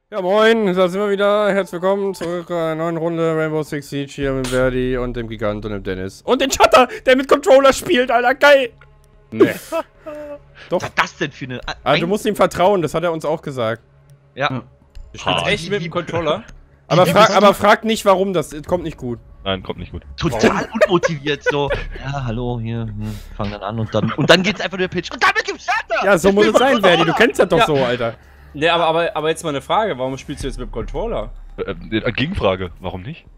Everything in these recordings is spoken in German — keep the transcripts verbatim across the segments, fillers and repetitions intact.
Ja moin, da sind wir wieder. Herzlich willkommen zurück zu einer neuen Runde Rainbow Six Siege hier mit Verdi und dem Gigant und dem Dennis. Und den Shutter, der mit Controller spielt, Alter, geil! Nee. Doch. Was ist das denn für eine... Also du musst ihm vertrauen, das hat er uns auch gesagt. Ja. Du spielst echt mit dem Controller? Aber, fra aber frag nicht warum, das kommt nicht gut. Nein, kommt nicht gut. Total unmotiviert, so. Ja, hallo, hier, hier, fang dann an und dann... Und dann geht's einfach nur der Pitch. Und damit gibt's Shutter! Ja, so muss es sein, Verdi, du kennst das doch Ja. so, Alter. Ne, aber, aber, aber jetzt mal eine Frage, warum spielst du jetzt mit dem Controller? Äh, äh, Gegenfrage, warum nicht?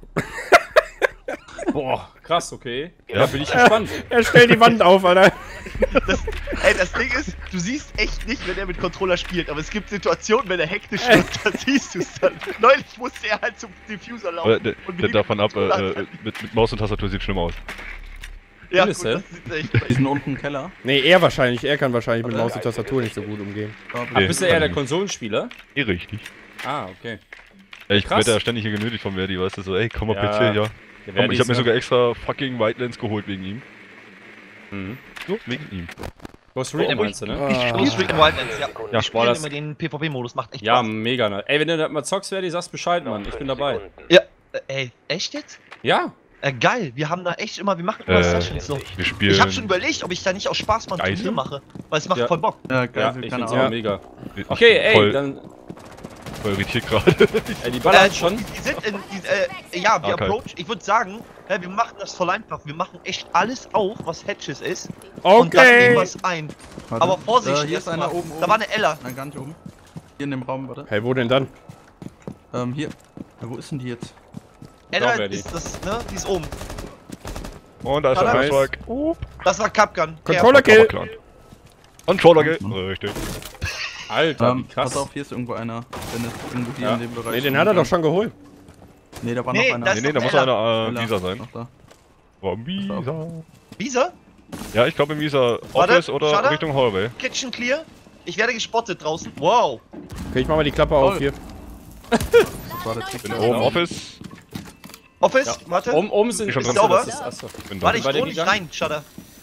Boah, krass, okay. Ja, bin ich gespannt. Er stellt die Wand auf, Alter. Das, ey, das Ding ist, du siehst echt nicht, wenn er mit Controller spielt, aber es gibt Situationen, wenn er hektisch wird, dann siehst du es dann. Neulich musste er halt zum Diffuser laufen. Aber der, der davon ab, äh, äh, mit, mit Maus und Tastatur sieht schlimmer aus. Ja, Findest gut, du? das sieht echt... Die sind unten im Keller. Nee, er wahrscheinlich, er kann wahrscheinlich mit Aber- Maus und Tastatur nicht so gut umgehen. Ach, Nee, bist du eher kann der ich nicht. Konsolenspieler? Eh richtig. Ah, okay. Ja, ich Krass. werde ja ständig hier genötigt von Verdi, weißt du, so, ey, komm mal Ja, P C, ja. Der Komm, Verdi ich hab mir ist sogar extra fucking Whitelands geholt wegen ihm. Mhm. So, wegen ihm. Ghost Recon Oh, meinst du, ne? Ah. Ghost Recon Wildlands, ja. Ja, Ich spiele das- immer den PvP-Modus, macht echt Ja, Spaß. mega nice. Ey, wenn du das mal zockst, Verdi, sagst Bescheid, Mann. Ich bin dabei. Ja, äh, ey, echt jetzt? Ja? Äh, geil, wir haben da echt immer, wir machen immer Äh, Sessions so. Wir spielen. Ich hab schon überlegt, ob ich da nicht aus Spaß mal ein Turnier Geisel? mache, weil es macht Ja. voll Bock. Ja, Ja, geil, ich keine find's Ahnung. auch mega. Ich Okay, bin ey, voll, dann... voll irritiert gerade. Ey, die ballern Äh, schon. Die sind in, die, äh, ja, wir Okay. approach, ich würde sagen, äh, wir machen das voll einfach. Wir machen echt alles auf, was Hedges ist. Und dann nehmen wir Okay. es ein. Warte. Aber Vorsicht, Äh, hier ist erst einer mal. oben, oben. Da war eine Ella. Nein, gar nicht oben. Hier in dem Raum, warte. Hey, wo denn dann? Ähm, hier. Ja, wo ist denn die jetzt? Ella wer die? ist das, ne? Die ist oben. Und da ist der Nice. Flashback. Oh, Das war Capgun. Controller Ja. Kill. klar. Controller geht. Richtig. Alter, Ähm, wie krass. pass auf, hier ist irgendwo einer. Wenn es irgendwo hier Ja. in dem Bereich. Nee, den hat er doch schon geholt. Nee, da war Nee, noch einer. das Nee, ist nee, da doch muss Ella. einer äh, Ella. Visa sein. Noch da. Warum Visa? Visa? Ja, ich glaube im Visa Warte, Office oder Shutter? Richtung Hallway. Kitchen clear. Ich werde gespottet draußen. Wow. Okay, ich mach mal die Klappe auf hier. Das war der Trick. Bin oben Office. Office, Ja. warte. Oben, oben sind... Ich schon Ist dran. sauber? Das ist, achso. Bin Warte, da. ich Bei dir droh nicht gegangen? rein, Shutter.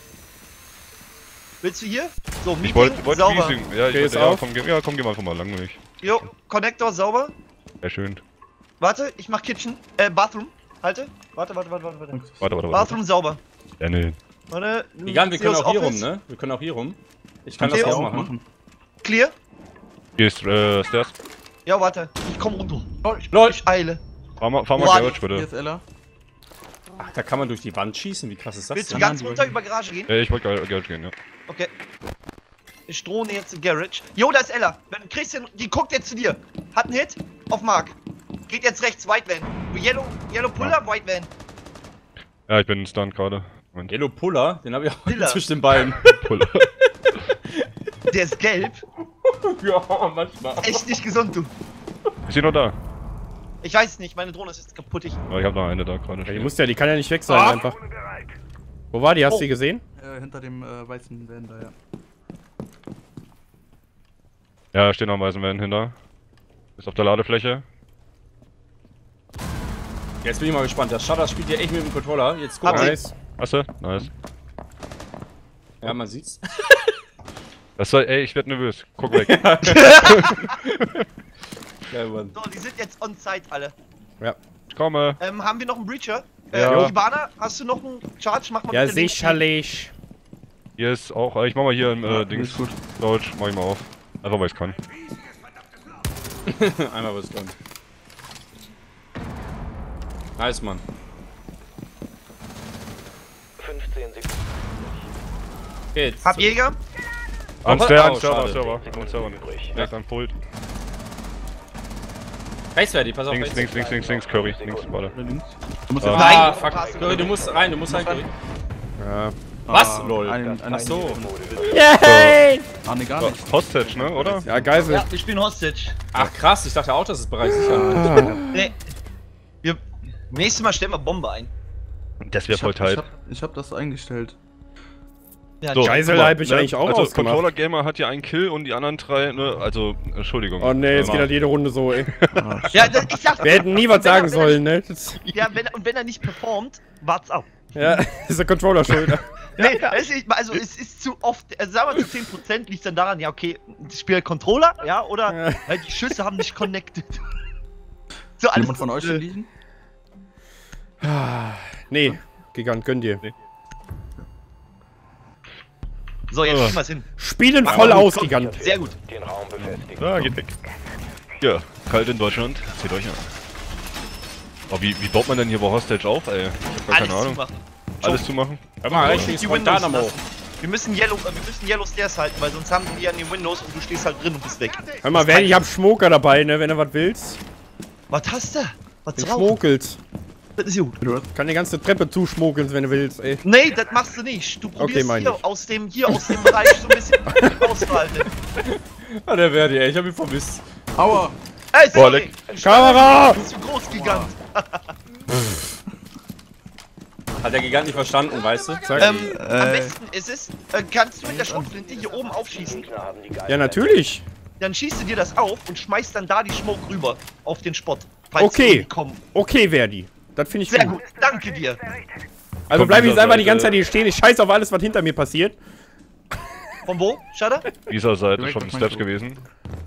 Willst du hier? So, Meeting, Ich wollte wollt sauber. Leasing. Ja, ich Okay, ist wollte, ja, auf. komm, geh, ja, komm, geh mal einfach mal lang nicht. Jo, Connector sauber. Sehr schön. Warte, ich mach Kitchen, äh, Bathroom. Halte. Warte, warte, warte, warte, warte. Warte, warte, warte. Bathroom sauber. Ja, nee. Warte. Egal, wir können Zeus auch hier rum, Office. ne? Wir können auch hier rum. Ich kann Kannst das du auch auch machen. machen. Clear. Hier ist äh, Stairs. Ja, warte. Ich komm runter. Ich, Lol. ich eile. Fahr mal, fahr mal Boah, Garage, Hier bitte. ist Ella. Ach, da kann man durch die Wand schießen? Wie krass ist das Willst du denn? ganz nein, runter die- über Garage gehen? Ja, ich wollte Gar- Garage gehen, ja. Okay. Ich drohne jetzt in Garage. Jo, da ist Ella. Wenn Christian, die guckt jetzt zu dir. Hat einen Hit auf Mark. Geht jetzt rechts, White Van. Yellow, Yellow Puller, White Van. Ja, ich bin stunned gerade. Moment. Yellow Puller, den habe ich auch Puller. zwischen den Beinen. Puller. Der ist gelb. Ja, manchmal. Echt nicht gesund, du. Ist sie noch da? Ich weiß nicht, meine Drohne ist jetzt kaputtig. Aber ich hab noch eine da gerade. Ja, die stehen. muss ja, die kann ja nicht weg sein Ah. einfach. Wo war die? Hast du Oh. die gesehen? Äh, hinter dem äh, weißen Van da, ja. Ja, stehen noch ein weißen Van hinter. Ist auf der Ladefläche. Jetzt bin ich mal gespannt. Der Shutter spielt ja echt mit dem Controller. Jetzt guck Hab mal. sie. Nice. Hast du? Nice. Ja, man sieht's. Das soll, ey, ich werd nervös. Guck weg. Geil, Mann. So, die sind jetzt on site alle. Ich komme. Ähm, haben wir noch einen Breacher? Äh, Ja. Ibana, hast du noch einen Charge? Mach mal Ja, bitte links. sicherlich. Hier ist auch, äh, ich mach mal hier im äh, Ja, Dings. ist gut. Deutsch, mach ich mal auf. Einfach weil ich's kann. Einmal was dran. Nice, Mann. Okay, jetzt. Hab Jäger. Am Oh, Server, oh, am Server, schade. Server. Am Server nicht. Direkt am Pult. Rechts, Verdi, pass auf. Links, rechts. links, links, links, links, Curry. Links, warte. Oder links. Du musst Ah. jetzt Ah, Nein, fuck. passen. Curry, du musst rein, du musst rein, Curry. Ja. Was? Ah, Lol. Ein, ein, Ach so. Yay! Ah, ne, gar So, nicht. Hostage, ne, oder? Ja, Geisel. Ja, wir spielen Hostage. Ach krass, ich dachte auch, das ist bereits sicher. Nee. Wir. Nächstes Mal stellen wir Bombe ein. Das wäre Ich voll hab, ich, tight. hab, ich hab das eingestellt. Ja, So, Geisel guck mal, hab ich eigentlich auch Also, ausgemacht. Controller Gamer hat ja einen Kill und die anderen drei, ne, also, Entschuldigung. Oh ne, jetzt Ja. geht halt jede Runde so, ey. Ah, ja das, ich sag. Wir hätten nie was wenn er- sagen wenn er sollen, ne? Das, Ja, wenn, und wenn er nicht performt, wart's ab. ja, ist der Controller schuld. Nee, es ist, also es ist zu oft, also sagen wir zu zehn Prozent liegt dann daran, ja okay, das Spiel hat Controller, ja, oder Ja. halt die Schüsse haben nicht connected. So alles. Jemand von euch schon äh, liegen? Nee, Gigant, gönn dir. So, jetzt kriegen wir's hin. Spielen voll aus, Gigant. Sehr gut. Ah, geht weg. Ja, kalt in Deutschland. Zählt euch an. Aber wie, wie baut man denn hier bei Hostage auf, ey? Ich hab gar Alles keine Ahnung. zumachen. Alles zu machen? Hör mal, Die richtig Windows Guantanamo. lassen. Wir müssen Yellow, äh, wir müssen Yellow Stairs halten, weil sonst haben die die an den Windows und du stehst halt drin und bist weg. Hör mal, Verdi, ich hab Schmoker dabei, ne, wenn du was willst. Was hast du? Was Den drauf? schmokelt. Das ist gut. Kann die ganze Treppe zuschmokeln, wenn du willst, ey. Nee, das machst du nicht. Du probierst mein hier ich. aus dem, hier aus dem Bereich so ein bisschen rauszuhalten. Ah, der Verdi, ey, ich hab ihn vermisst. Aua! Ey, Boah, sorry. leck. Kamera! Du bist zu groß, Gigant. Hat der Gigant nicht verstanden, weißt du? Zack. Ähm, am Äh. besten ist es, äh, kannst du mit der Schrotflinte hier oben aufschießen, Ja, natürlich. dann schießt du dir das auf und schmeißt dann da die Smoke rüber auf den Spot. Falls Okay. die kommen. Okay, Verdi. Das finde ich Sehr gut. gut, danke dir. Also Von bleib ich jetzt dieser einfach die Seite. ganze Zeit hier stehen. Ich scheiß auf alles, was hinter mir passiert. Von wo? Shutter? Dieser Seite Direkt schon auf mein Steps Klo. gewesen.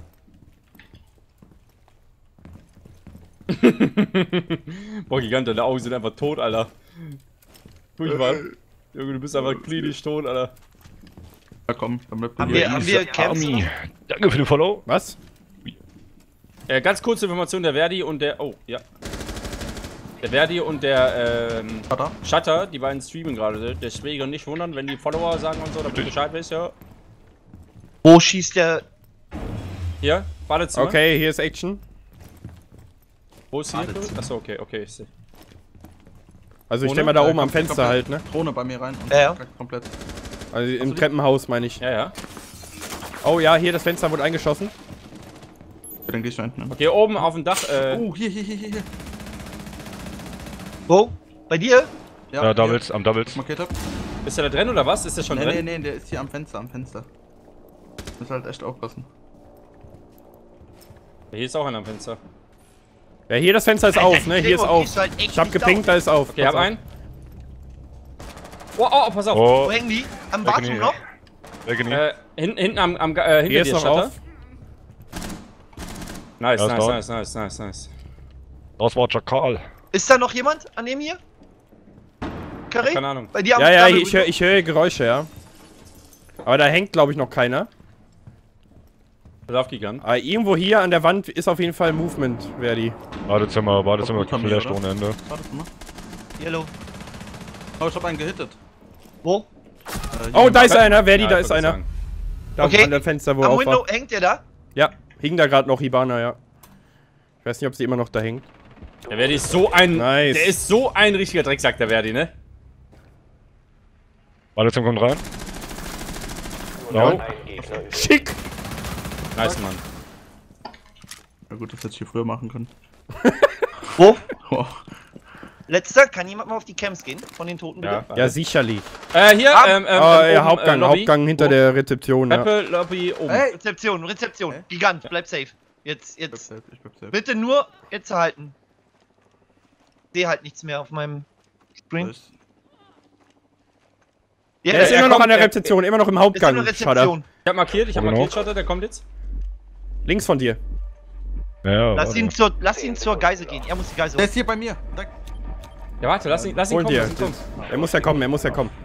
Boah, Gigant, deine Augen sind einfach tot, Alter. Furchtbar. Junge, du bist einfach klinisch tot, Alter. Ja komm, dann bleibt Haben hier. wir, haben wir Camps? Army. Danke für den Follow. Was? Äh, ganz kurze Information, der Verdi und der... Oh, ja. Der Verdi und der, ähm... Vater? Shutter, die beiden streamen gerade. Deswegen nicht wundern, wenn die Follower sagen und so, damit du Bescheid weißt, ja. Wo schießt der? Hier, Badezimmer. Okay, hier ist Action. Wo ist hier? Badezimmer. Achso, okay, okay, ich seh. Also ich Ohne? stell mal da Äh, oben am komplett- Fenster halt, ne? Drohne bei mir rein und Ja, ja. kackt komplett. Also im die- Treppenhaus, meine ich. Ja, ja. Oh ja, hier das Fenster wurde eingeschossen. Ja, dann geh ich da hinten hin. Hier oben auf dem Dach, äh... Oh, hier, hier, hier, hier, hier. Wo? Bei dir? Ja, hier, Doubles, am Doubles. markiert hab. Ist der da drin oder was? Ist der schon Nee, nee, drin? nee, der ist hier am Fenster, am Fenster. Muss halt echt aufpassen. Hier ist auch einer am Fenster. Ja, hier das Fenster ist auf, ne? Hier ist Gregor, auf. gehst du halt echt Ich hab nicht gepinkt, da ist auf. Okay, hab Pass auf. einen. Oh, oh, oh, pass auf. Wo Oh, hängen die? Am Weg Bathroom nie. noch? weg nie. Äh, hinten, hinten am, am äh, hinter Hier ist dir, noch Shutter. auf. Nice, Ja, ist nice, dort. nice, nice, nice, nice. Das war Chakal. Ist da noch jemand an dem hier? Karre? Keine Ahnung. Bei dir am Ja, ja, Double ich höre ich hör Geräusche, ja. Aber da hängt, glaube ich, noch keiner. Pass auf, Gigant. Aber irgendwo hier an der Wand ist auf jeden Fall Movement, Verdi. Badezimmer, Badezimmer, Gut, haben wir, geflasht oder? ohne Ende. Warte mal. Yellow. Oh, ich hab einen gehittet. Wo? Äh, Oh, hier. da ist einer, Verdi, Ja, da ich ist wollte einer. sagen. Da Okay. an dem Fenster, wo er Am auf Window war. hängt der da? Ja, hing da gerade noch Hibana, ja. Ich weiß nicht, ob sie immer noch da hängt. Der Verdi ist so ein... Nice. Der ist so ein richtiger Drecksack, der Verdi, ne? Badezimmer kommt rein. Ja. No. Schick! Nice, Mann. Ja gut, das hätte ich hier früher machen können. Wo? Oh. Letzter, kann jemand mal auf die Camps gehen? Von den Toten bitte? Ja, Ja, sicherlich. Äh, hier, Ah, ähm, ähm, Oh, ähm, ja, oben, Hauptgang, äh, Lobby. Hauptgang hinter Wo? der Rezeption, ja. Treppe, Lobby, oben. Hey! Rezeption, Rezeption. Okay. Gigant, bleib safe. Jetzt, Ich bleib jetzt. safe, ich bleib safe. Bitte nur jetzt halten. Ich sehe halt nichts mehr auf meinem Screen. Ich- Ja, Er ist er immer noch kommt, an der er- Rezeption, immer noch im ist in Hauptgang. der Shutter. Rezeption. Ich hab markiert, ich hab Wo markiert, genau? Shutter, der kommt jetzt. Links von dir. Ja, ja, Lass warte. ihn, zur, lass ihn zur Geise gehen. Er muss die Geise Der holen. ist hier bei mir. Da. Ja, warte, lass ihn, lass ihn Hol kommen, dir. lass ihn kommen. Er muss ja kommen, er muss ja kommen.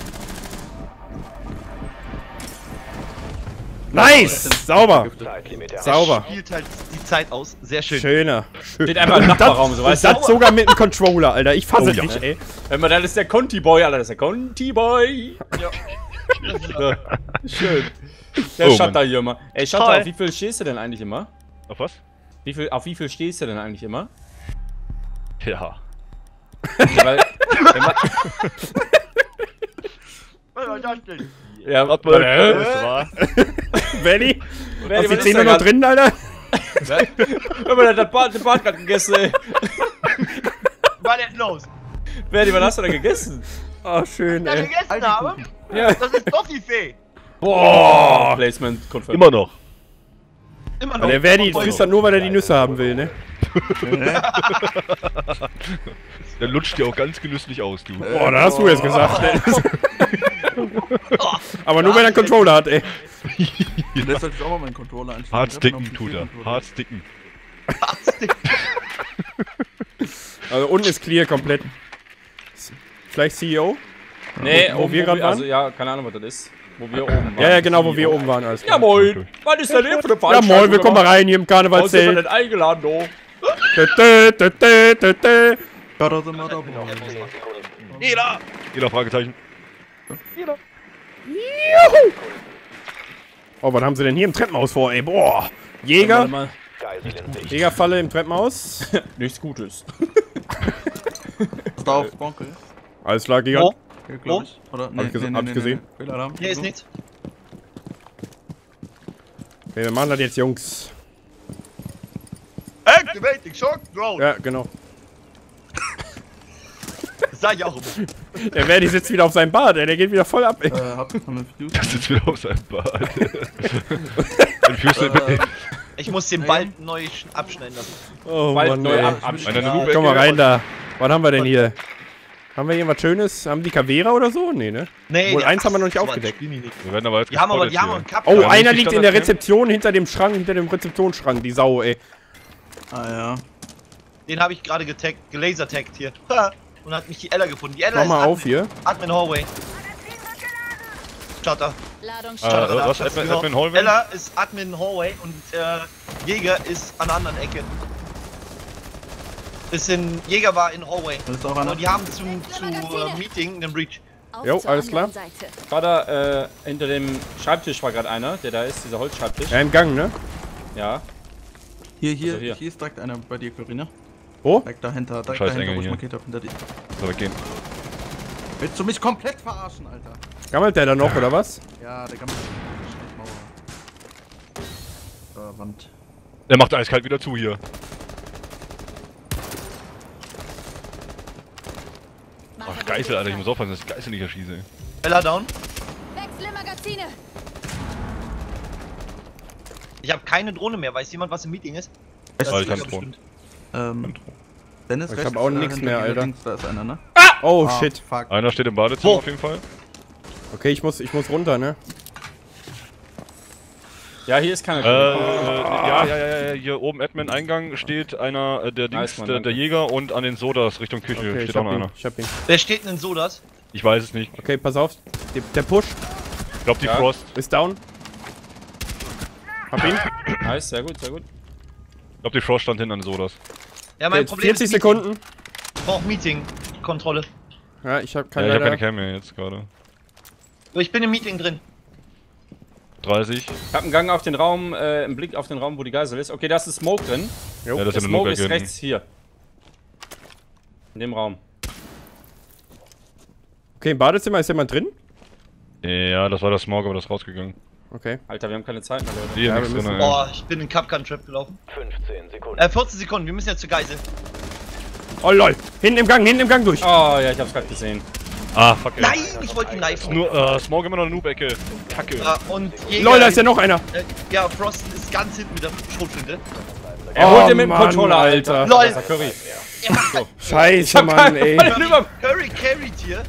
Nice! Sauber! Sauber. Spielt halt die Zeit aus. Sehr schön. Schöner. Schön. Steht einfach im Nachbarraum, so, Und weißt du? das sogar mit dem Controller, Alter. Ich fasse Oh, es ja. nicht, ey. Wenn man, dann ist der Conti-Boy, Alter, das ist der Conti-Boy. Ja. Schön. Der Oh, Shutter Mann. hier immer. Ey, Shutter, Toll. auf wie viel stehst du denn eigentlich immer? Auf was? Wie viel, auf wie viel stehst du denn eigentlich immer? Ja. Ja, weil, wenn man, Was war das denn? ja, Warte mal. Äh? Das war. Benny? Verdi, Hast die was Zähne ist da noch grad? drin, Alter? Wenn man das Bart, den Bart gerade gegessen, ey. Was war denn los? Verdi, was hast du da gegessen? Oh, schön, Was ich ey. gegessen habe? Ja. Das ist Toffifee. Boah! Placement, confirmed. Immer noch. Immer noch. Der Verdi Voll- frisst das nur, weil er die Nüsse haben will, ne? Der lutscht dir auch ganz genüsslich aus, du. Boah, da hast du jetzt gesagt, ey. Aber nur wenn er einen Controller hat, ey. Lässt euch auch mal meinen Controller einstellen. Hardsticken tut er. Hardsticken. Also unten ist clear komplett. Vielleicht C E O? Nee, wo oben, wir wo gerade wir, waren? also ja, keine Ahnung, was das ist. Wo wir oben waren. Ja, ja, genau, wo wir oben waren. Alles Ja, klar. moin! Was ist denn hier für eine Ja, Veranstaltung? moin, wir kommen mal rein hier im Warum sind wir Karnevalszelt. denn eingeladen, do? Dö, dö, dö, dö, dö, dö. Ja, da sind wir dabei. Jeder! Jeder Fragezeichen. Oh, was haben sie denn hier im Treppenhaus vor, ey? Boah. Warte Jäger? mal. Jägerfalle im Treppenhaus? Nichts Gutes. Ist da auf Bonkel? Alles klar, Gigant. Hier, glaub ich. Oder? Hab ich gese- hab ich gesehen. Fehlalarm. Hier ist nichts. Okay, wir machen das jetzt, Jungs. Activating Shock Drone! Ja, genau. Das sag ich auch immer. Der Verdi sitzt wieder auf seinem Bad, ey. Der geht wieder voll ab, ey. Äh, hab haben wir Fuse? Das sitzt wieder auf seinem Bad. Ein Füßchen. Äh, Ich muss den bald neu sch- abschneiden lassen. Oh, Bald Mann, neu ey. ab Einer abschneiden. eine Noob-Ecke. Komm mal rein da. Was haben wir denn hier? Haben wir irgendwas Schönes? Haben die Kavera oder so? Nee, ne? Nee, Obwohl, die- eins haben wir noch nicht sowas aufgedeckt. spielen die nicht. Wir werden aber jetzt Die haben aber, gespottet die haben hier. einen Cup. Oh, Ja, muss einer ich liegt das in der erzählen? Rezeption hinter dem Schrank, hinter dem Rezeptionsschrank. Die Sau, ey. ah ja. Den habe ich gerade getaggt, gelasertaggt hier. Ha! Und hat mich die Ella gefunden. Die Ella Mach ist mal Admin, auf hier. Admin Hallway. Schaut Ladung Äh, startet. was? Schatz, Admin- genau. Admin Hallway? Ella ist Admin Hallway und äh, Jäger ist an der anderen Ecke. Ist in, Jäger war in Hallway. Das ist auch einer. Und die haben zum, zu äh, Meeting einen Breach. Auf Jo, zur alles anderen Seite. War da, äh, hinter dem Schreibtisch war gerade einer, der da ist, dieser Holzschreibtisch. Ja, im Gang, ne? Ja. Hier, hier, Also hier. hier ist direkt einer bei dir, Corinna. Wo? Direkt dahinter, direkt Scheiß dahinter, Engel wo ich hier. markiert hab, hinter dir. Soll weggehen. Willst du mich komplett verarschen, Alter? Gammelt der da noch, oder was? Ja, der kann Mauer. Da, Wand. Der macht eiskalt wieder zu hier. Ach, Geißel, Alter, ich muss aufpassen, dass ich Geißel nicht erschieße. ey. Ella down. Wechsle Magazine. Ich habe keine Drohne mehr. Weiß jemand, was im Meeting ist? Echt? Ah, ich ist hab Drohnen. bestimmt. Ähm. Dennis, Ich rechts, hab auch äh, nix hinter mehr, dir Alter. Links, da ist einer, ne? Oh, Ah, shit. Fuck. Einer steht im Badezimmer Wo? auf jeden Fall. Okay, ich muss, ich muss runter, ne? Ja, hier ist keiner. Äh, ja, ja, ja, ja, hier oben Admin-Eingang steht einer, äh, der Nice, Dings, Mann, der, der danke. Jäger und an den Sodas Richtung Küche Okay, steht ich auch hab noch ihn. einer. Ich hab ihn. Wer steht denn in Sodas? Ich weiß es nicht. Okay, pass auf. Die, der Push Ich glaube, die Ja. Frost. ist down. Hab ihn. Nice, sehr gut, sehr gut. Ich glaube, die Frost stand hinten an den Sodas. Ja, mein Jetzt Problem vierzig ist Sekunden. Ich brauche Meeting. Kontrolle. Ja, ich hab Ja, kein ich habe keine leider. Cam mehr jetzt gerade. So, ich bin im Meeting drin. dreißig. Ich hab einen Gang auf den Raum, äh, einen Blick auf den Raum, wo die Geisel ist. Okay, da ist ein Smoke drin. Jo. Ja, das Der ist ja eine Smoke ist Noob-Ecke. rechts hier. In dem Raum. Okay, im Badezimmer ist jemand drin? Ja, das war der Smog, aber das ist rausgegangen. Okay. Alter, wir haben keine Zeit mehr, Leute. Hier Ja, nichts wir drin, müssen- ey. Boah, ich bin in Capcan Trap gelaufen. fünfzehn Sekunden. Äh, vierzehn Sekunden. Wir müssen jetzt zur Geisel. Oh lol. Hinten im Gang, hinten im Gang durch. Oh, ja, ich hab's gerade gesehen. Ah, fuck, ey. Nein, ich wollte ihn knifen. Nur, äh, Smog immer noch eine Noob-Ecke. Kacke. Ja, und Jäger, Lol, da ist ja noch einer. Äh, ja, Frost ist ganz hinten mit der Schrotflinte. Er holt Oh, den mit dem Mann, Controller, Alter. Alter. Lol. Das ist Curry. Scheiße, Mann, ey. Curry carried hier.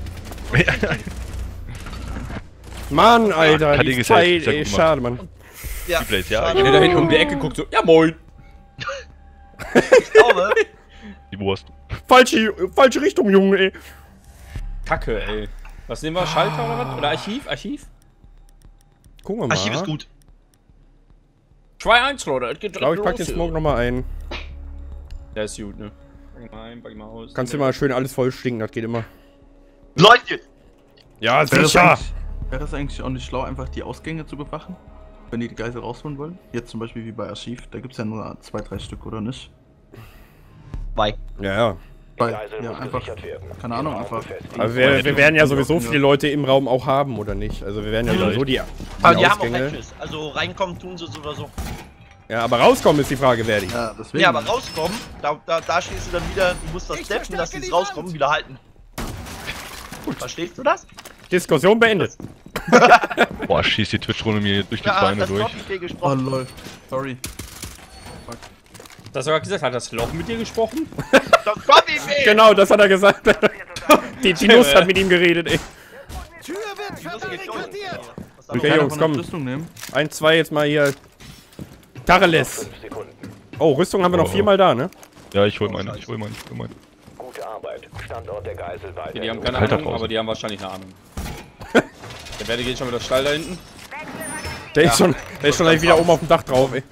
Mann, Alter. Kann Die die gesagt, Zeit, sehr ey. gut gemacht. Schade, Mann. Ja, Blaze, ja, schade. Der da hinten um die Ecke guckt so, ja moin. Ich glaube, Die Wurst. Falsche, falsche Richtung, Junge, ey. Kacke, ey. Was nehmen wir? Schalter oder was? Oder Archiv? Archiv? Gucken wir mal. Archiv ist gut. zwei eins, Leute. Es geht Ich glaube, ich pack den Smoke nochmal ein. Der ist gut, ne? Pack ihn mal ein, pack ihn mal aus. Kannst du mal schön alles voll stinken, das geht immer. Leute, Ja, Wäre das, sicher. eigentlich, wäre das eigentlich auch nicht schlau, einfach die Ausgänge zu bewachen? Wenn die die Geisel rausholen wollen? Jetzt zum Beispiel wie bei Archiv, da gibt es ja nur zwei, drei Stück, oder nicht? bye. Ja, ja. Weil, Geisel ja, muss einfach, gesichert werden. keine Ahnung, Im Raum einfach. befestigen. Also wir, wir werden ja sowieso viele Leute im Raum auch haben, oder nicht? Also wir werden ja sowieso die, die Aber die haben auch Ausgänge. Patches. Also reinkommen tun sie so oder so. Ja, aber rauskommen ist die Frage, wer die. Ja, deswegen. Ja, aber rauskommen, da, da, da stehst du dann wieder, du musst das steppen, dass die rauskommen, wieder halten. Verstehst du das? Diskussion beendet. Boah, schießt die Twitch-Runde mir durch die Ja, Beine das durch. Toffee Oh gesprochen. lol. Sorry. Das sogar gesagt, hat das Loch mit dir gesprochen? Das Bobby weh! Genau, das hat er gesagt. die die Nuss hat mit ihm geredet, ey. Tür wird verbarrikadiert. Okay, Jungs, komm. Rüstung nehmen. Eins, zwei, jetzt mal hier. Tacheles. Oh, Rüstung haben wir noch Oh. viermal da, ne? Ja, ich hol meine, ich hol meine, ich hol meine. Gute Arbeit. Standort der Geisel weiter. Okay, die haben keine Halt da Ahnung, draußen. aber die haben wahrscheinlich eine Ahnung. Der Werde geht schon wieder Stall da hinten. Der ist schon, der ist schon gleich wieder oben auf dem Dach drauf, ey.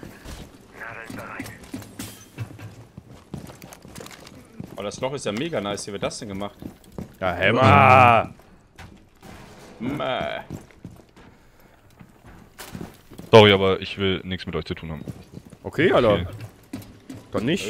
Oh, das Loch ist ja mega nice. Wie wird das denn gemacht? Ja, Hämmer. Mäh. Sorry, aber ich will nichts mit euch zu tun haben. Okay, Alter. Okay. Dann nicht. Ich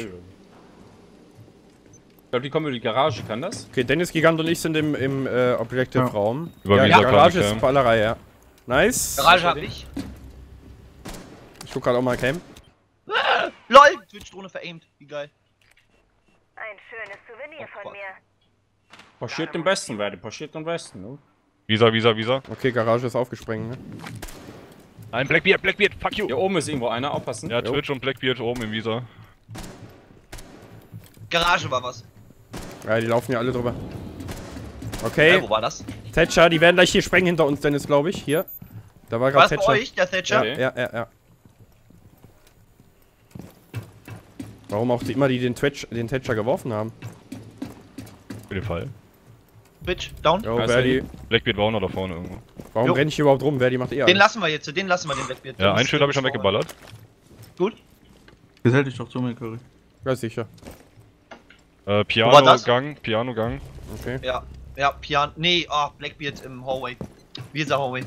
glaube, die kommen über die Garage. Kann das? Okay, Dennis, Gigant und ich sind im, im äh, Objective-Raum. Über Ja, Visa ja, Garage kann ich, ist ja. Ballerei, ja. Nice. Garage hab ich. Ich guck grad auch mal Cam. LOL! Twitch-Drohne veraimt. Wie geil. Ein schönes Souvenir Oh, von fuck. mir. Passiert im Westen, werde. Passiert im Westen, ne? Visa, Visa, Visa. Okay, Garage ist aufgesprengt, ne? Nein, Blackbeard, Blackbeard, fuck you! Hier oben ist irgendwo einer. Aufpassen. Ja, Twitch und Blackbeard oben im Visa. Garage war was. Ja, die laufen ja alle drüber. Äh, Okay, wo war das? Thatcher, die werden gleich hier sprengen hinter uns, Dennis, glaube ich. Hier. Da war War gerade das bei Thatcher. euch, der Thatcher? Ja, ja, ja, ja. Warum auch die, immer die den, Twitch, den Thatcher geworfen haben? Für den Fall. Twitch, down. Jo, Also Verdi. Blackbeard war auch noch da vorne irgendwo. Warum Jo. renn ich hier überhaupt rum? Verdi macht eh Den alles. lassen wir jetzt, den lassen wir, den Blackbeard. Ja, ein Schild habe ich schon weggeballert. Gut. Gesell dich doch zu mir, Curry. Ja, sicher. Äh, war Piano das? Gang, Piano Gang. Okay. Ja, ja, Pian. Nee, ah, Blackbeard im Hallway. Visa Hallway.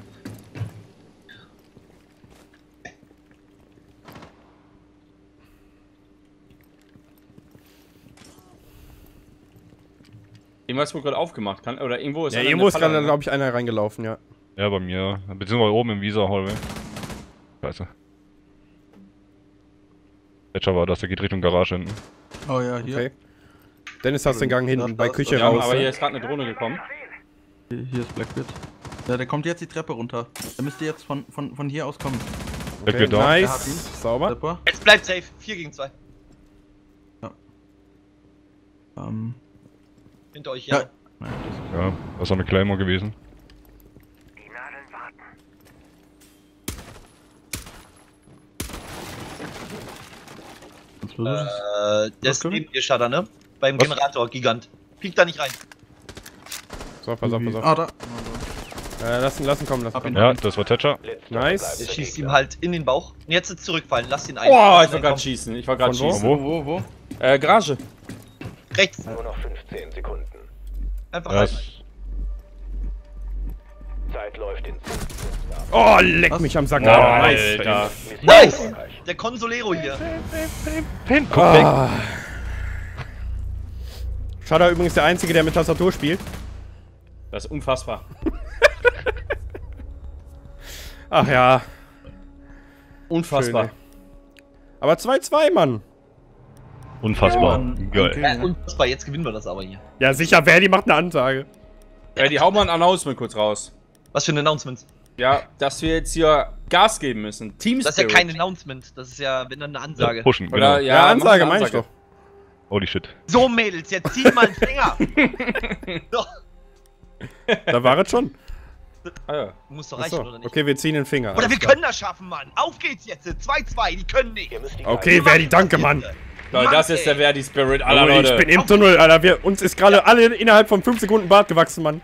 Irgendwas wurde gerade aufgemacht. Kann, oder irgendwo ist Ja, einer in irgendwo der ist Falle, gerade, ne? glaube ich, einer reingelaufen, ja. Ja, bei mir. Beziehungsweise oben im Visa Hallway. Scheiße. Thatcher war das, der geht Richtung Garage hinten. Oh ja, hier. Okay. Dennis hast den Gang hinten bei Küche Ja, raus. aber hier ne? ist gerade eine Drohne gekommen. Hier, hier ist Blackbeard. Ja, der kommt jetzt die Treppe runter. Der müsste jetzt von, von, von hier aus kommen. Okay, Blackbeard da. Der hat ihn. nice. Sauber. Trepper. Jetzt bleibt safe. vier gegen zwei. Ähm. Hinter euch, Ja. ja. Nein, das Ja, das ist auch eine Claymore gewesen. Die Nadeln warten. sonst versuch ich's. Äh, der ist Was, neben dir, Shutter, ne? Beim Was? Generator, Gigant. Piek da nicht rein. So, pass auf, pass auf. Ah, da. Äh, lassen, lassen kommen, lassen Hab ihn. kommen. Ja, das war Thatcher. Nice. Der schießt ihm halt in den Bauch. Und jetzt ist zurückfallen. Lass ihn ein. Boah, Lass ich war ihn gerade kommen. schießen. Ich war gerade Von wo? schießen. Wo, wo, wo? Äh, Garage. Rechts. Nur noch fünfzehn Sekunden. Einfach Ja, rein. es- Zeit läuft in Oh, leck Was? mich am Sack. Oh, Alter. Nice. Alter. Nice! Der Consolero hier. Pin, guck weg. Ah. Shutter übrigens der Einzige, der mit Tastatur spielt. Das ist unfassbar. Ach ja. Unfassbar. Schön, Aber zwei zwei, Mann. Unfassbar. Mann, Geil. okay. Ja, unfassbar, jetzt gewinnen wir das aber hier. Ja, sicher, Verdi macht eine Ansage. Ey, die hauen mal ein Announcement kurz raus. Was für ein Announcement? Ja, dass wir jetzt hier Gas geben müssen. Team Das ist ja Spirit. kein Announcement, das ist ja, wenn dann eine Ansage. Pushen, Oder, genau. Ja, ja, Ansage, mach eine meine ich doch. Holy shit. So, Mädels, jetzt zieht mal einen Finger! so, Da war es schon. Ah, ja. muss doch Achso. reichen, oder nicht? Okay, wir ziehen den Finger. Oder wir Alles klar. können das schaffen, Mann! Auf geht's jetzt! zwei zwei, die können nicht! Ihr müsst die Okay, Verdi, danke, Mann. Leute, das ist der ey. Verdi Spirit aller Oh, Leute. ich bin im Tunnel, Alter. Wir, uns ist gerade alle innerhalb von fünf Sekunden Bart gewachsen, Mann.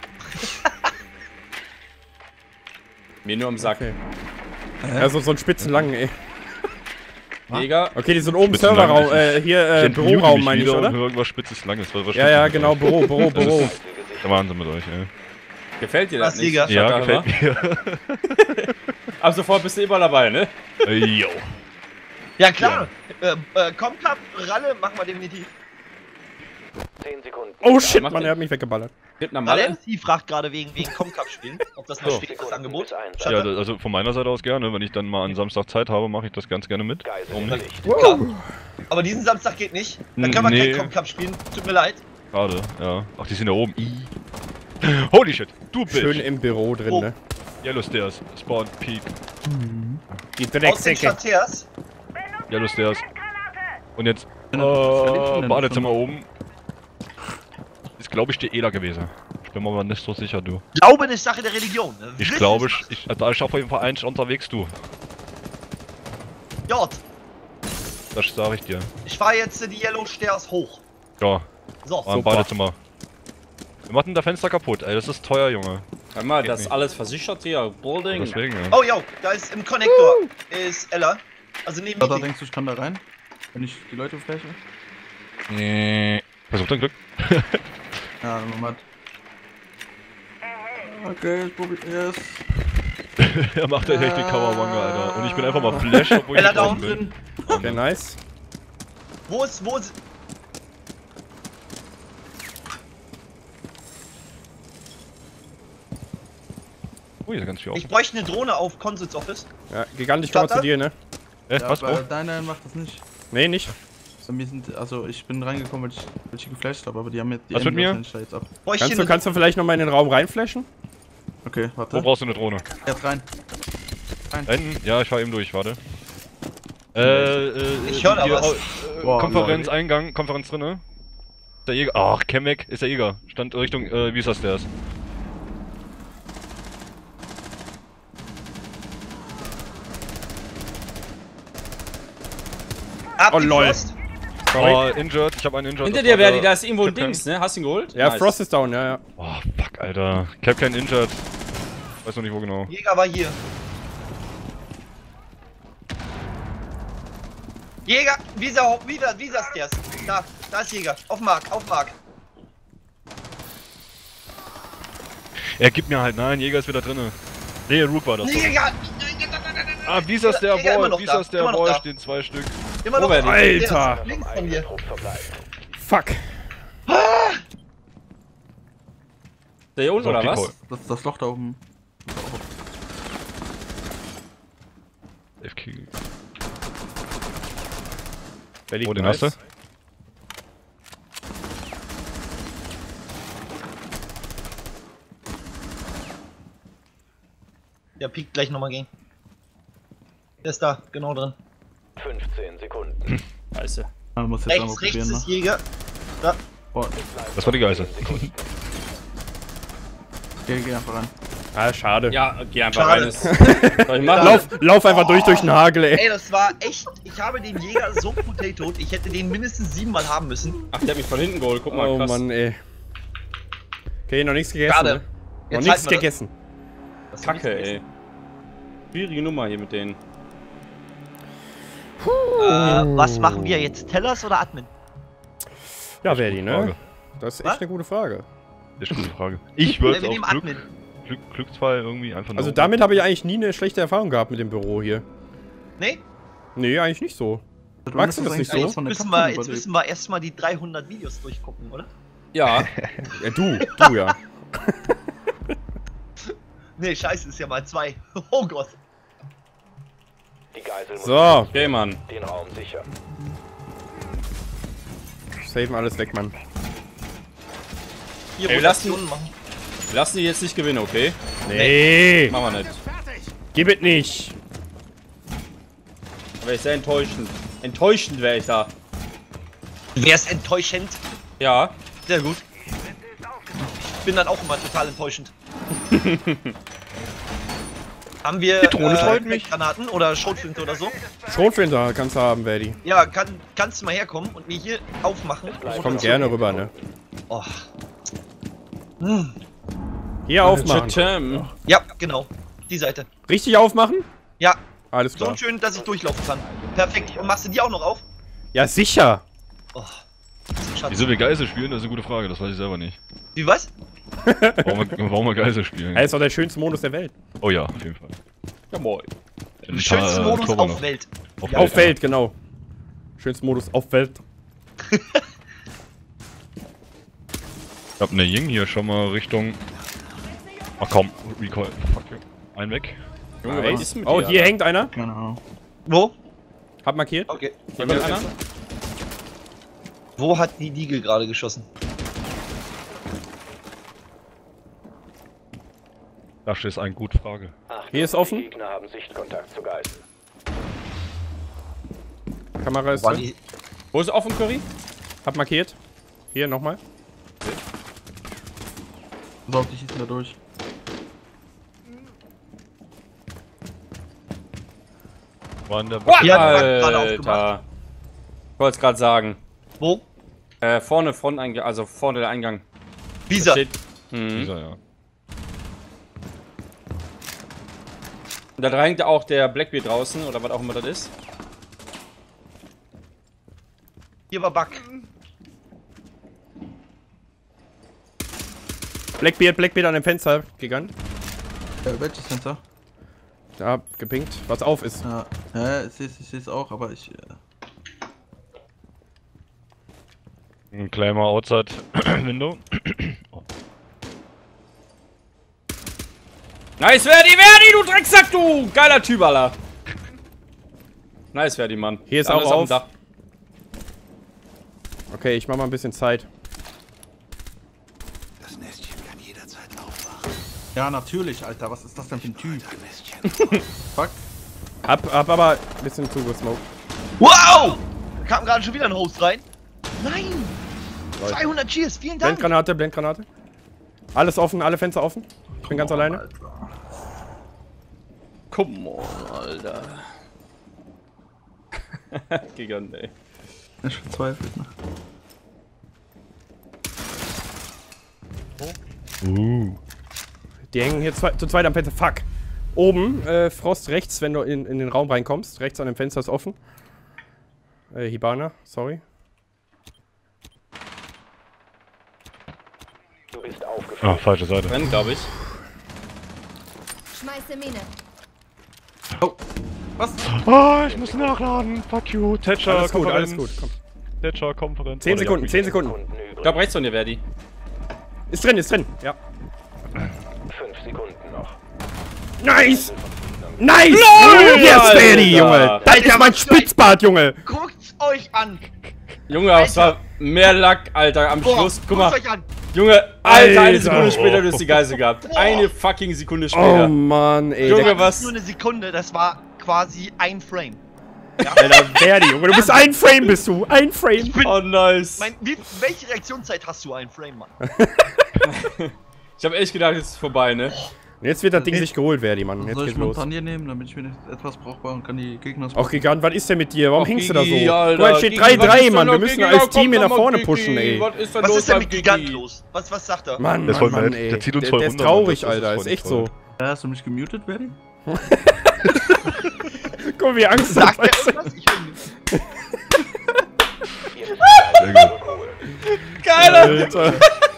Mir nur im Sack. Okay. Also so ein spitzenlangen, ey. Digga. Okay, die sind oben Spitzenlang, Serverraum, das äh, hier, äh, Ich mute Büroraum, mich meine ich, wieder oder? und höre irgendwas Spitzes Langes. Was, was Ja, ja, stimmt genau, mit euch? Büro, Büro, Das Büro. ist der Wahnsinn mit euch, ey. Gefällt dir das Was, nicht? Digga? Ja, Shutter, gefällt mir. Ab sofort bist du immer dabei, ne? Äh, Yo. Ja, klar! Äh, äh, Comcap, Ralle, machen wir definitiv. zehn Sekunden. Oh shit, mach Mann, den. er hat mich weggeballert. Rittner Ralle Malle. M C fragt gerade wegen, wegen Comcap spielen. Ob das noch So. steht, das Angebot. Ja, Ja, da- also von meiner Seite aus gerne. Wenn ich dann mal an Samstag Zeit habe, mache ich das ganz gerne mit. Geisel Warum in nicht? Sicht. Klar. Aber diesen Samstag geht nicht. Dann können wir Nee. kein Comcap spielen. Tut mir leid. Schade, ja. Ach, die sind da oben. I. Holy shit, du bist. Schön im Büro drin, Oh. ne? Yellow Stairs, Spawn Peak. Die Aus den Drecksäcke. Chateers. Yellow Stairs. Und jetzt, Wenn du- was erlebst du äh, denn Badezimmer schon? oben. Ist, glaube ich, die Ela gewesen. Ich bin mir aber nicht so sicher, du. Glauben ist Sache der Religion. Ne? Ich Wissen glaube, ist ich, ich, da ist auf jeden Fall eins unterwegs, du. Jod, Das sage ich dir. ich fahr jetzt die Yellow Stairs hoch. Ja, So, war im Badezimmer. Wir machen da Fenster kaputt, ey, das ist teuer, Junge. Hör mal, Geht das ist nicht. alles versichert hier. Building. Deswegen, ja. Oh, yo, da ist im Connector ist Ella. Also neben Da mir. denkst du, ich kann da rein? Wenn ich die Leute flashe? Nee. Versuch dein Glück. Ja, Moment. Okay, ich probiere es. Er macht echt die Kawabanga, Alter. Und ich bin einfach mal Flash, obwohl ich Ella nicht draußen down bin. Okay, nice. Wo ist, wo ist. Ui, ist ja ganz viel auf. Ich bräuchte eine Drohne auf Consuls Office. Ja, Gigant, ich komme mal zu dir, ne? Äh, Ja, was, aber Bro? deiner macht das nicht. Nee, nicht. Bei mir sind, also ich bin reingekommen, weil ich welche geflasht habe, aber die haben jetzt die Was mit mir? Endlos jetzt ab. Bräuchte Kannst du, eine kannst du vielleicht nochmal in den Raum reinflashen? Okay, Wo warte. brauchst du eine Drohne? Jetzt rein. Da hinten? Ja, ich fahr eben durch, warte. Äh, äh, Ich hör da hier, was. oh, äh, Boah, Konferenz, Leute. Eingang, Konferenz drinne. Der Jäger. Ach, Kemek ist der Jäger. Stand Richtung, äh, wie ist das der? Oh, lol. Abgeflossen. Sorry. Oh, injured. Ich hab einen injured. Hinter das dir, war Verdi, der da ist irgendwo ein Capcan. Dings, ne? Hast du ihn geholt? Ja, Nice. Frost ist down, ja, ja. Oh, fuck, Alter. Capcan injured. Weiß noch nicht wo genau. Jäger war hier. Jäger, Visa, Visa, Visa Stairs. Da, da ist Jäger. Auf Mark, auf Mark. Er gibt mir halt, nein, Jäger ist wieder drinne. Nee, Rook war das. Nee, doch. Jäger! Ah, wie ist das der Jäger immer Boy? noch Wie da, ist das der immer noch Boy? da. Stehen zwei Stück. Immer noch Wo wär auf die? Stairs, Alter. links von mir. Trupp verbleibt. Fuck. Der hier unten So, oder Pico. was? Das ist das Loch da oben. F K. Wer liegt Oh, den nice. hast du? Der piekt gleich nochmal gehen. Der ist da, genau drin. fünfzehn Sekunden. Scheiße. Man muss jetzt Rechts, einmal rechts probieren, ist ne? Jäger. Da. Boah, Das war die Geißel. geh, geh einfach rein. Ah, schade. Ja, geh einfach Schade. rein. Ist, soll ich machen? Lauf, lauf einfach durch durch den Hagel, ey. Ey, das war echt. Ich habe den Jäger so potatoed. Ich hätte den mindestens siebenmal haben müssen. Ach, der hat mich von hinten geholt. Guck mal, Oh krass. Mann, ey. Okay, noch nichts gegessen, Schade. ne? Noch Jetzt nichts halten wir das. gegessen. Das war Kacke, nichts ey. Schwierige Nummer hier mit denen. gewesen. Äh, was machen wir jetzt? Tellers oder Admin? Ja, Verdi, ne? Frage. Das ist Was? echt eine gute Frage. Das ist eine gute Frage. Ich Äh, würde wir auf nehmen Glück, Admin. Glück, Glücksfall irgendwie einfach nur. Also damit habe ich eigentlich nie eine schlechte Erfahrung gehabt mit dem Büro hier. Nee? Nee, eigentlich nicht so. Du Magst du musst das nicht eigentlich so? alles von der Müssen Kapsel wir, jetzt überleben. müssen wir erstmal die dreihundert Videos durchgucken, oder? Ja. Ja, du, du ja. Nee, scheiße, ist ja mal zwei. Oh Gott. Die Geisel muss So, Okay, Mann. den Raum sichern. saven alles weg, Mann. Hier Ey, lass ihn- Rotationen machen. Wir lassen die jetzt nicht gewinnen, okay? Nee, Machen wir nicht. gib es nicht. Aber ich sehr enttäuschend. Enttäuschend wäre ich da. Wer ist enttäuschend? Ja. Sehr gut. Ich bin dann auch immer total enttäuschend. Haben wir Die Drohne freut mich. Granaten oder Schrotflinte oder so? Schrotflinter kannst du haben, Verdi. Ja, kann, kannst du mal herkommen und mir hier aufmachen? Ich komm gerne rüber, ne? Oh. Hier aufmachen. Chatham. Ja, genau. Die Seite. Richtig aufmachen? Ja, Alles so klar. schön, dass ich durchlaufen kann. Perfekt. Und machst du die auch noch auf? Ja, sicher. Oh. Schatz. Wieso wir Geisel spielen, das ist eine gute Frage, das weiß ich selber nicht. Wie was? Warum wir, warum wir Geisel spielen? Er ist doch der schönste Modus der Welt. Oh ja, auf jeden Fall. Ja, moin. Ein Schönsten paar, äh, Modus Turbo auf noch. Welt. Auf Auf ja. Welt, genau. Schönster Modus auf Welt. Ich hab ne Ying hier schon mal Richtung. Ach komm, Recoil. Fuck you. Ein weg. Junge, was ist mit Oh, dir, hier Alter? hängt einer. Keine Ahnung. Wo? Hab markiert. Okay. Hier mit einer? Wo hat die Diegel gerade geschossen? Das ist eine gute Frage. Achtung, Hier ist offen. Die Gegner haben Sichtkontakt zur Geisel. Kamera ist War drin. die, Wo ist offen, Curry? Hab markiert. Hier, nochmal. Pass auf, die schießen da durch. War in der Boah, Ja, gerade Alter. aufgemacht. Ich wollte es gerade sagen. Wo? Äh, vorne, Fronteingang, also vorne der Eingang. Visa. Steht. Mhm. Dieser, ja. Und da hängt auch der Blackbeard draußen, oder was auch immer das ist. Hier war Bug. Blackbeard, Blackbeard an dem Fenster gegangen. Äh, welches Fenster? Da, gepinkt. Was auf ist. Ja, ja ich sehe es auch, aber ich. Äh, Ein kleiner Outside Window. Oh. Nice, Verdi, Verdi, du Drecksack, du! Geiler Typ, Alter. Nice, Verdi, Mann. Hier ist Der auch andere auf. dem Dach. Okay, ich mach mal ein bisschen Zeit. Das Nestchen kann jederzeit aufwachen. ja, natürlich, Alter. Was ist das denn für ein Typ? Ein Nestchen. Fuck. Hab, hab aber ein bisschen zugesmoked. Wow! Da kam gerade schon wieder ein Host rein. Nein! Leute. zweihundert Cheers, vielen Dank! Blendgranate, Blendgranate. Alles offen, alle Fenster offen. Ich bin ganz alleine. Come on, Alter. Gigant, ey. Ich verzweifelt, ne? Uh. Die hängen hier zwei, zu zweit am Fenster. Fuck. Oben, äh, Frost rechts, wenn du in, in den Raum reinkommst. Rechts an dem Fenster ist offen. Äh, Hibana, sorry. Du bist aufgefallen. Ah, falsche Seite. Rennen, glaube ich. Schmeiße Mine. Oh. Was? Ah, ich muss nachladen. Fuck you. Thatcher, Alles gut, Konferenz. alles gut. Komm. Thatcher, Konferenz. zehn Oder Sekunden, ja, zehn Sekunden. Ich glaube rechts von dir, Verdi. Ist drin, ist drin. Ja. Fünf Sekunden noch. Nice! Nice! LOL, Yes, Alter! Daddy, Junge! Das ist mein Spitzbart, Junge! Guckt's euch an! Junge, aber es war mehr Lack, Alter, am Boah, Schluss. Guck guckt's mal. euch an! Junge, Alter, eine Alter. Sekunde später, du hast die Geisel gehabt. Eine fucking Sekunde Oh später. Mann, ey. Junge, Der, Das was? ist nur eine Sekunde, das war quasi ein Frame. Alter, Verdi, Junge, du bist ein Frame, bist du. Ein Frame. Oh, nice. Mein, wie, welche Reaktionszeit hast du ein Frame, Mann? Ich habe echt gedacht, es ist vorbei, ne? Und jetzt wird das Ding sich geholt, Verdi, Mann. Jetzt Soll ich geht's los. Montagne nehmen, damit ich mir etwas brauchbar und kann die Gegner... Auch Gigant, was ist denn mit dir? Warum Och, hängst du da so? Gigi, Alter, Guck mal, es steht Gigi, drei was drei, ist Mann. denn Wir noch, müssen Gigi? als Komm Team hier doch nach mal, vorne Gigi. pushen, ey. Was ist denn Was los ist denn am mit Gigant Gigi? los? Was, was sagt er? Mann, Der ist Mann, voll Mann, nett. ey. Der zieht uns der, voll der ist runter, traurig, Mann. Das ist Alter. voll Ist nicht echt toll. so. Ja, hast du mich gemutet, Verdi? Guck mal, wie Angst Sagt er hat. irgendwas? Ich will nicht. Sehr gut. Geil, Alter.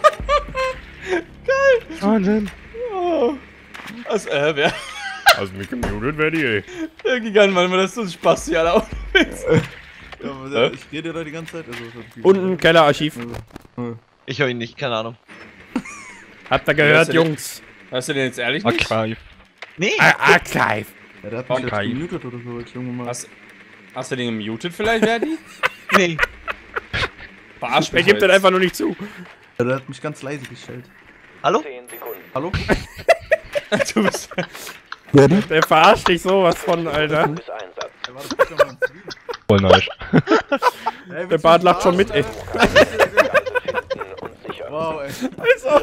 Wahnsinn. Oh. Was, äh, wer? Also mich gemutet, Verdi, ey. Der Gigant, Mann, das ist so ein Spaß hier, Alter. Ja, aber Hä? ich rede da die ganze Zeit. Also, Unten, Kellerarchiv. Ich höre ihn nicht, keine Ahnung. Habt ihr Wer gehört, ist denn- Jungs? Weißt du denn jetzt ehrlich nicht? Archive. Nee! Ah, Archive. Ja, der hat mich Okay. jetzt gemutet oder so, jetzt irgendwann mal. Hast, hast du den gemutet vielleicht, Verdi? Nee! Verarsch Er mich gibt das jetzt. einfach nur nicht zu. Ja, der hat mich ganz leise gestellt. Hallo? Zehn Sekunden. Hallo? Du bist... Der verarscht dich sowas von, Alter. Bis Einsatz. Der war doch schon mal im Stream. Voll nice. Ey, Der Bart lacht schon mit, ey. Geisel finden und sichern. Wow, ey. Also,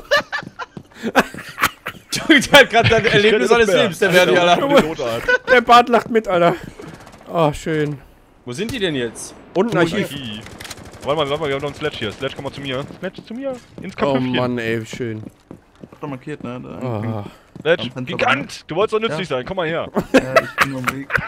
Der hat gerade dein Erlebnis seines Lebens, der Verdi, Alter. der Bart lacht mit, Alter. Oh, schön. Wo sind die denn jetzt? Unten Archiv. Archiv. Warte mal, warte mal, wir haben noch einen Sledge hier. Sledge, komm mal zu mir. Sledge zu mir. Ins Oh Kampfhöfchen. Mann, ey, schön. Hab doch markiert, ne? Da Oh. Sledge, Am Fenster Gigant! Du wolltest doch nützlich Ja. sein, komm mal her. Ja, ich bin am Weg.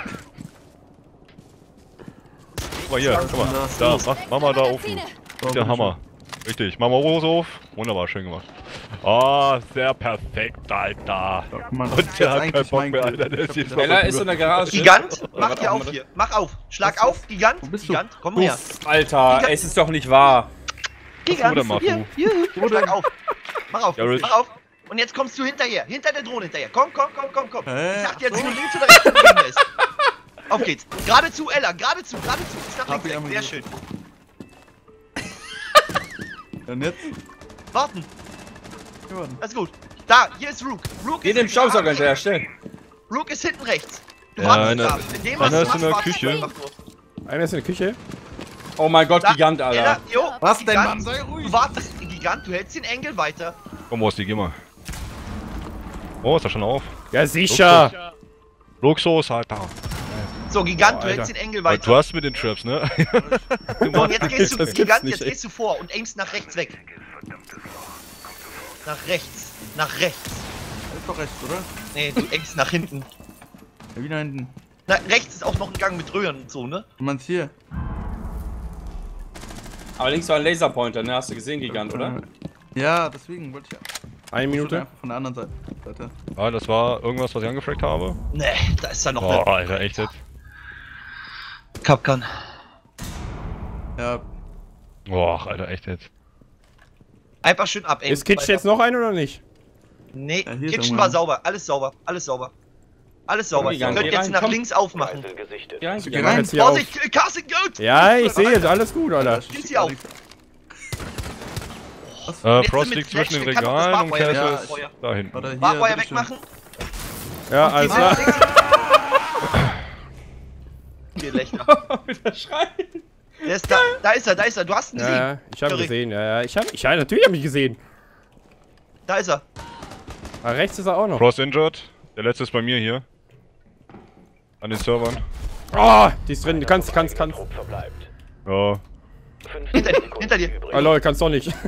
Guck mal hier, guck mal. Da, Da, mach, mach mal da auf. Magazine. So, Der bin Hammer. Richtig, mach mal Rose auf. Wunderbar, schön gemacht. Ah, sehr perfekt, Alter. schon. Guck mal, das Und ist der jetzt hat eigentlich keinen Bock mein mehr, Glück. Alter. Der Ich hab ist gedacht, Ella ist in der Garage. Gigant, Oder mach was dir auch auf immer hier. Mach auf. Schlag auf, Gigant. Wo bist du? Gigant, komm her. Alter, ey, es ist doch nicht wahr. Gigant, oder, Mafu? hier, hier. Schlag auf. Mach auf, Garage. mach auf. Und jetzt kommst du hinterher. Hinter der Drohne hinterher. Komm, komm, komm, komm, komm. Hä? Ich sag dir jetzt Ach so. nur links oder rechts, wo der Gegner ist. Auf geht's. Geradezu, Ella. Geradezu, geradezu. Ist nach Hab links ich weg. einmal Sehr schön. Und jetzt? Warten. Ja, Das ist gut. Da, hier ist Rook. Rook Geh ist dem hinten Staubsauger rechts. hinterher, schnell. Rook ist hinten rechts. Du Ja, wartest einer- da. In dem, was einer du ist in machst, der wartest du Küche. einfach nur. Einer ist in der Küche. Oh mein Gott, Da- Gigant, Alter. Ella, jo, Was denn, Gigant, Mann? Sei ruhig. Du wartest, Gigant, du hältst den Engel weiter. Komm, Rosti, geh mal. Oh, ist er schon auf? Ja, sicher. Luxus, Alter. So, Gigant, Oh, du Alter. hältst den Engel Aber weiter. du hast mit den Traps, ne? So, und jetzt gehst du, Das gibt's Gigant, nicht, jetzt ey. gehst du vor und aimst nach rechts weg. Nach rechts. Nach rechts. Das ist doch rechts, oder? Nee, du aimst nach hinten. Ja, wieder hinten. Na, rechts ist auch noch ein Gang mit Röhren und so, ne? Du meinst hier? Aber links war ein Laserpointer, ne? Hast du gesehen, Gigant, oder? Ja, deswegen wollte ich ja. Eine Ich wollte Minute. einfach von der anderen Seite. Seite. Ah, das war irgendwas, was ich angefragt habe. Nee, da ist da noch Oh, eine Alter, echt jetzt? Kapkan. Ja, Boah, Alter, echt jetzt. Einfach schön abaimen. Ist Kitsch jetzt noch ein oder nicht? Nee, Ja, hier ist Kitchen irgendwann- war sauber. Alles sauber. Alles sauber. Alles sauber. Ihr Gigant, könnt geh jetzt rein, nach komm. links aufmachen. Geisel gesichtet. Ja, Geh Gigant. rein. Jetzt hier auf. Vorsicht, Casting Goat! Ja, ich sehe es. Alles gut, Alter. Schließ sie auf. Äh, Jetzt Frost mit liegt zwischen den Fletch, kann doch das Regalen und Barbwire Cass weg. ist Ja, da hinten. Warte, hier. Barbwire bitteschön. wegmachen. Ja, alles klar. Gelächter. Wieder schreien. Der ist da. Da ist er, da ist er. Du hast ihn Ja, gesehen. ja, ich habe Curry. gesehen. Ja, ja, ich habe, ich, ja, natürlich habe ich gesehen. Da ist er. Aber rechts ist er auch noch. Frost injured. Der letzte ist bei mir hier. An den Servern. Oh, die ist drin. Du kannst, kannst, kannst. Trupp verbleibt. Ja. fünfzehn Hinter dir, Sekunden hinter dir. übrig. Oh lol, kannst doch nicht.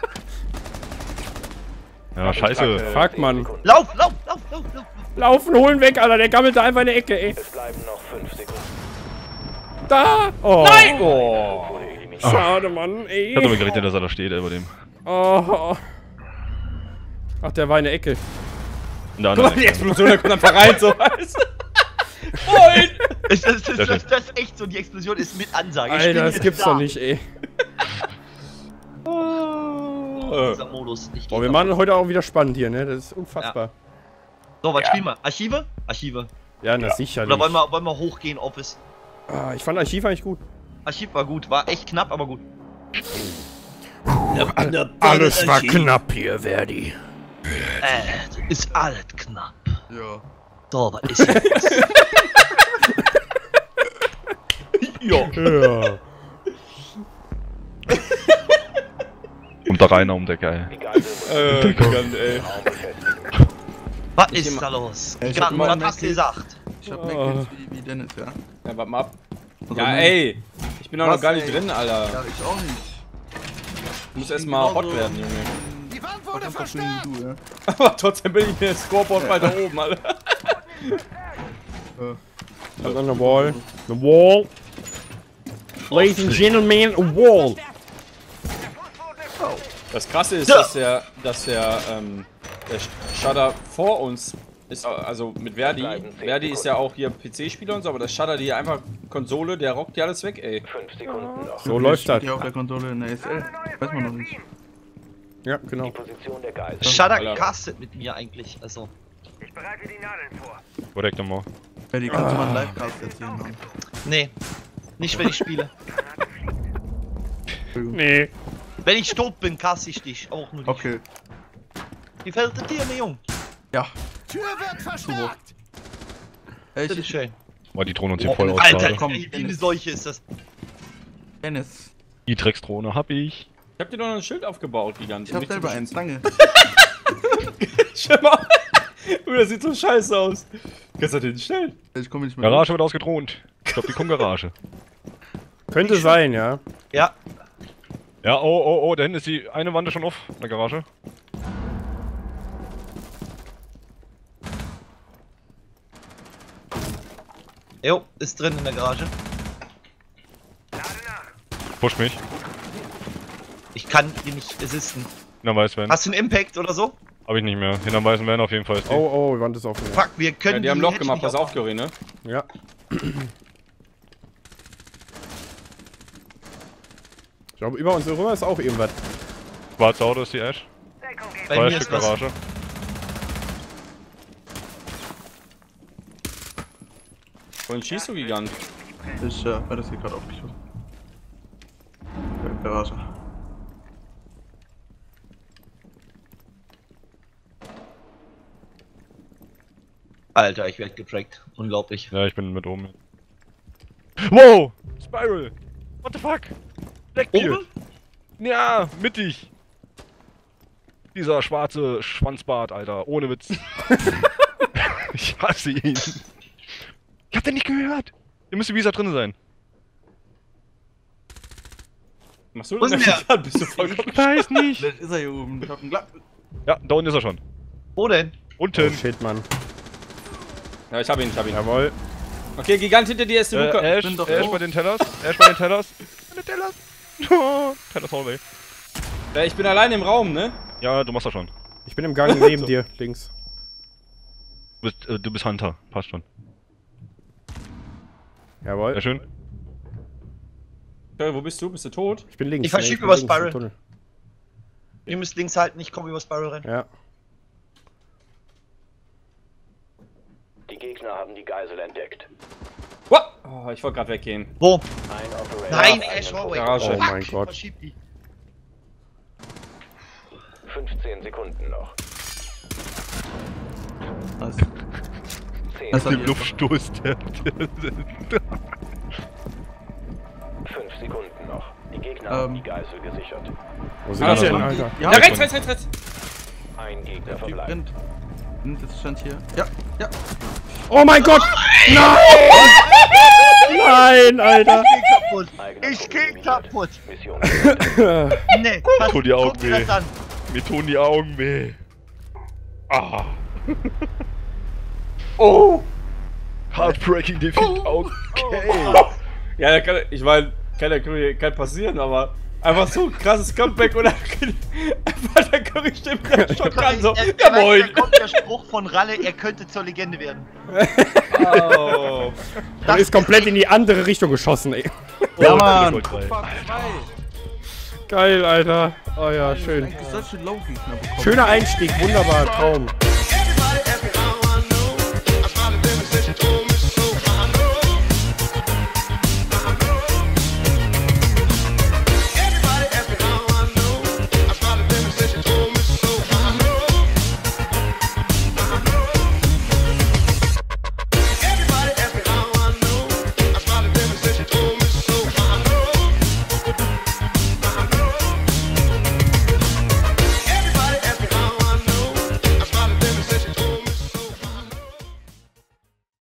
Ja, scheiße. Fuck, Mann. Lauf, lauf, lauf, lauf, lauf. Laufen, holen weg, Alter. Der gammelt da einfach in der Ecke, ey. Es bleiben noch fünf Sekunden. Da! Oh. Nein! Oh. Wurde eliminiert. Schade, Mann, ey. Ich hab damit gerechnet, dass er da steht, ey, bei dem. Oh. Ach, der war in der Ecke. In der Guck mal, anderen die Ecke. Explosion, der kommt einfach rein, so weißt du. Moin! Das, das, das, Sehr das, das ist echt so, die Explosion ist mit Ansage. Ich bin Alter, das jetzt gibt's da. doch nicht, ey. Dieser Modus. Ich geh Oh, wir da. machen heute auch wieder spannend hier, ne? Das ist unfassbar. So, was spielen wir? Archive? Archive. Ja, na sicher Oder nicht. wollen wir, wollen wir hochgehen, Office? Ah, ich fand Archiv eigentlich gut. Archiv war gut, war echt knapp, aber gut. Alles war knapp hier, Verdi. Äh, ist alles knapp. Ja. So, was ist jetzt? Ja. Und da rein um der Geil. Die Geisel Äh, Gigant, ey. Raum befestigen. Was ist da los? Ja, ich Gigant, hab immer was hast du Mac- gesagt? Ich hab Oh. Mac wie, wie Dennis, ja. Ja, warte mal ab. Also Ja, Mac- ey. Ich bin auch noch Was, gar nicht ey? drin, Alter. Ja, ich auch nicht. Ich muss bin erstmal hot genauso- werden, Junge. Die Wand wurde Verdammt verstärkt! wie du, ja. Aber trotzdem bin ich hier Scoreboard weiter oben, Alter. Kommt an der Wall. The wall. Ladies and Gentlemen, a wall. Das Krasse ist, Ja. dass der, dass der, ähm, der Shudder vor uns ist, also mit Verdi. Verdi ist ja auch hier P C-Spieler und so, aber das Shudder, die hier einfach Konsole, der rockt hier alles weg, ey. fünf Sekunden noch. So läuft das. Steht ja auf der Konsole in der S L. Weiß man noch nicht. Ja, genau. Die Position der Geisel. Shudder Alter. castet mit mir eigentlich, also. Ich bereite die Nadeln vor. Korrekt nochmal. Ja, die kannst du mal einen Livecast erzählen, Mann. Nee. Nicht, wenn ich spiele. Nee. Wenn ich tot bin, caste ich dich. Auch nur dich. Okay. Wie fällt es dir, mein Jung? Ja. Tür wird verstärkt! Ey, ich, Bitteschön. Boah, die Drohne uns hier voll aus Alter, gerade. komm, wie eine Dennis. Seuche ist das. Dennis. Die Drecksdrohne hab ich. Ich hab dir doch noch ein Schild aufgebaut, Gigant. Ich hab Nicht zu selber eins, danke. Schau mal. Uh, das sieht so scheiße aus. Kannst du den stellen? Ich komme nicht mehr. Garage wird ausgedroht. Ich glaub, die kommen Garage. Könnte sein, ja. Ja. Ja, oh, oh, oh, da hinten ist die eine Wand schon auf, in der Garage. Jo, ist drin in der Garage. Push mich. Ich kann die nicht assisten. Hinterm Weißwein. Hast du einen Impact oder so? Hab ich nicht mehr. Hinterm weißen Van auf jeden Fall ist die. Oh, oh, die Wand ist offen. Ja. Fuck, wir können Ja, die haben Loch Hedge gemacht, nicht pass auf, aufmachen. Curry, ne? Ja. Ich glaube, über uns rüber ist auch irgendwas. Schwarze Auto ist die Ash. Deckung geben. Bei Zwei mir Stück ist was. Garage. Wohin schießt du, Gigant? Ich, äh, war das hier gerade aufgeschossen. Okay, Garage. Alter, ich werd getrackt. Unglaublich. Ja, ich bin mit oben. Wow! Spiral! What the fuck? Leck dir. Oben? Ja, mittig. Dieser schwarze Schwanzbart, Alter. Ohne Witz. Ich hasse ihn. Ich hab den nicht gehört. Ihr müsst wie drin sein. Machst du Wo ist denn der? Dann bist du vollkommen. Ich weiß nicht. Vielleicht ist er hier oben. Ich hab einen Gla Ja, da unten ist er schon. Wo denn? Oh Unten. shit, Mann. Ja, ich hab ihn, ich hab ihn. Jawohl. Okay, Gigant hinter dir ist die Äh, Luke. Ash, bin doch Ash drauf. bei den Tellers. Ash bei den Tellers. Bei den Tellers. Oh, Tellers Hallway. Ja, ich bin allein im Raum, ne? Ja, du machst das schon. Ich bin im Gang neben dir, links. Du bist, äh, du bist Hunter. Passt schon. Jawohl. Sehr schön. Ja, wo bist du? Bist du tot? Ich bin links. Ich verschieb bin über links im Spiral. Tunnel. Ihr müsst links halten, ich komme über Spiral rein. Ja. Die Gegner haben die Geisel entdeckt. What? Oh, ich wollte gerade weggehen. Wo? Ein Operator. Nein, auf Ash einen Hallway. Garage. Oh mein Gott. Verschieb die. fünfzehn Sekunden noch. Nice. zehn, Das hat Den ihr- Luftstoß, der. fünf Sekunden noch. Die Gegner Ähm. haben die Geisel gesichert. Wo sind Ah, die da denn, sind Alter? Ja, Ja, rechts, rechts, rechts, rechts. Ein Gegner Die verbleibt. brennt. Und jetzt stand hier. Ja, ja. Oh mein Gott! Nein! Nein, Alter! Ich geh kaputt. Eigener Ich Kunde geh eliminiert. kaputt. Mission. Nee, pass, Tut die Augen guck dir das weh. an. Mir tun die Augen weh. Ah. Oh! Heartbreaking Defeat. Okay. Ja, da kann, ich meine, kann ja Curry kann passieren, aber einfach so ein krasses Comeback und dann einfach der Curry stimmt schon dran, so, Er- er- ja er- moin! Da kommt der Spruch von Ralle, er könnte zur Legende werden. Oh. Und ist komplett in die andere Richtung geschossen, ey. Ja, Mann. Gold drei. Fuck, zwei. Geil, Alter. Oh ja, schön. Eigentlich solche Low-Gegner bekommen. Schöner Einstieg, wunderbar, Traum.